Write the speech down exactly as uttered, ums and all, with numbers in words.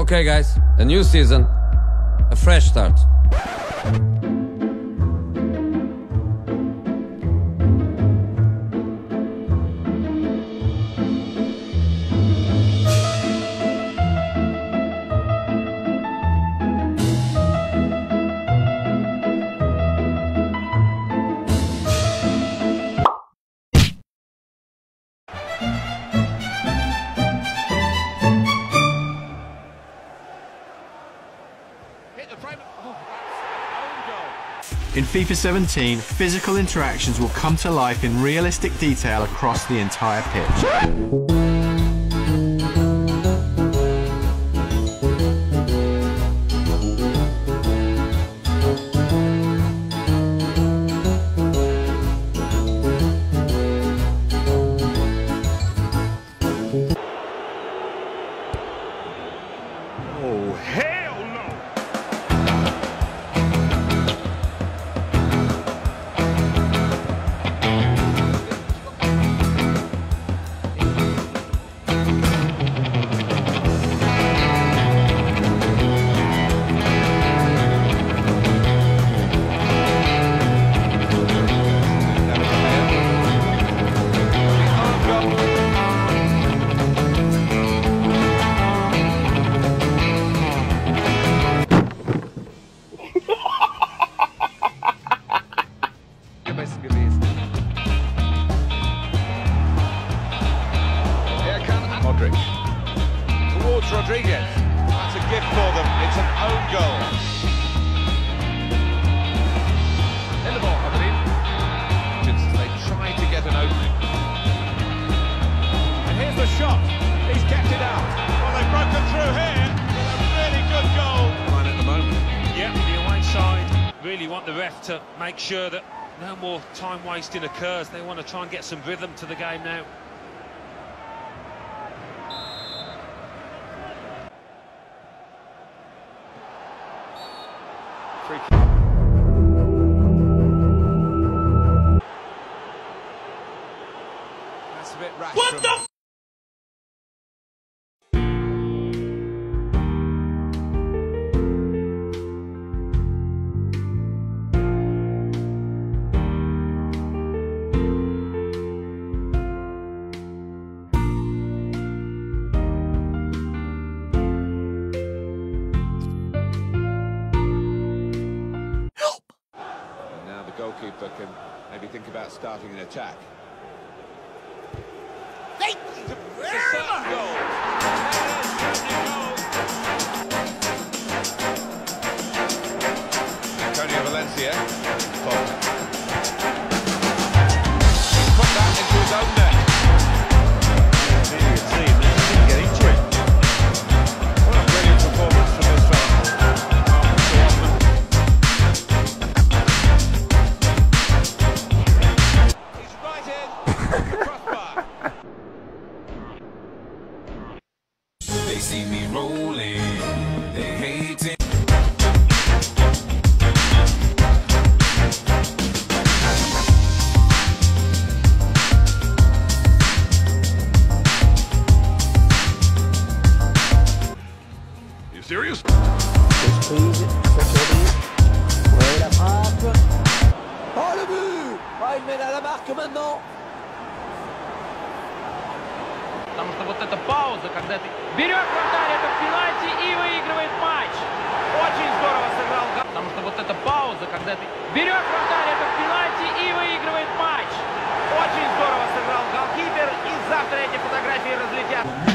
Okay, guys, a new season, a fresh start. In FIFA seventeen, physical interactions will come to life in realistic detail across the entire pitch. Oh, hell no! Modric towards Rodriguez. That's a gift for them. It's an own goal. In the ball, I believe. They try to get an opening. And here's the shot. He's kept it out. Well, they've broken through here with a really good goal. Line at the moment. Yep, the away side really want the ref to make sure that no more time wasting occurs. They want to try and get some rhythm to the game now. That's a bit rash. What from... the? Goalkeeper can maybe think about starting an attack. Hey! It's a certain goal. Antonio Valencia. Foul. He's put that into his own net. There you can see him, he didn't get into it. What a brilliant performance from this fella. They see me rolling, they hate it. You serious? Oh le but! Ah, il mène à la marque maintenant. Потому что вот эта пауза, когда ты берешь вратарь этот пенальти и выигрывает матч. Очень здорово сыграл. Потому что вот эта пауза, когда ты берешь вратарь этот пенальти и выигрывает матч. Очень здорово сыграл голкипер, и завтра эти фотографии разлетят.